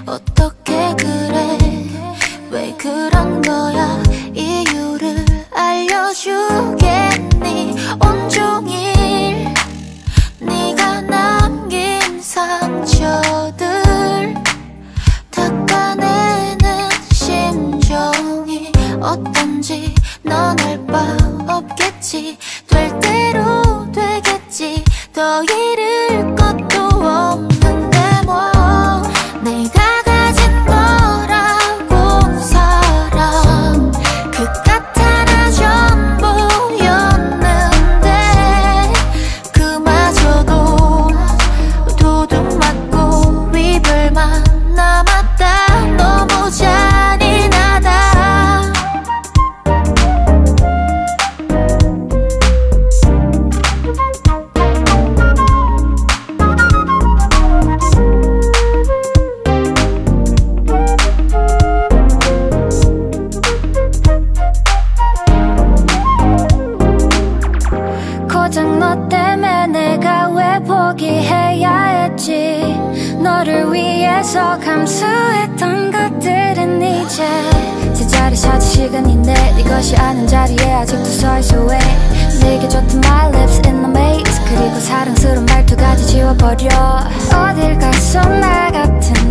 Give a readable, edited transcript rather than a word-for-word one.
어떻게 그래 왜 그런 거야 이유를 알려주겠니 온종일 네가 남긴 상처들 닦아내는 심정이 어떤지 넌 알 바 없겠지 될 대로 되겠지 더 잃을 것도 없는데 뭐 내가 가진 거라곤 사랑 그깟 하나 전부였는데 그마저도 도둑 맞고 위불만 남았다 너무 잔인하다 고작 너 때문에 내가 왜 포기해야 했지 너를 위해서 감수했던 것들은 이제 제자리 찾을 시간인데 네 것이 아닌 자리에 아직도 서있어 왜 내게 줬던 my lips in the maze 그리고 사랑스러운 말투까지 지워버려 어딜 갔어 나 같은